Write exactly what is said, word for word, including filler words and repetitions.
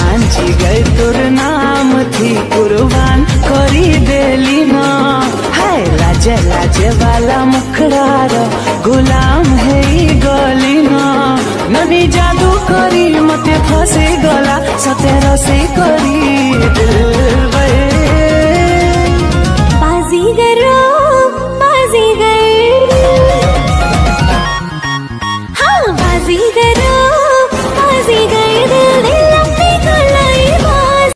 सांची गए तोर नाम थी कुर्बान करी देली ना। हाय लाजे लाजे वाला मुखड़ार गुलाम है गली ना। ननी जादू करी मते फसे गला सतेर से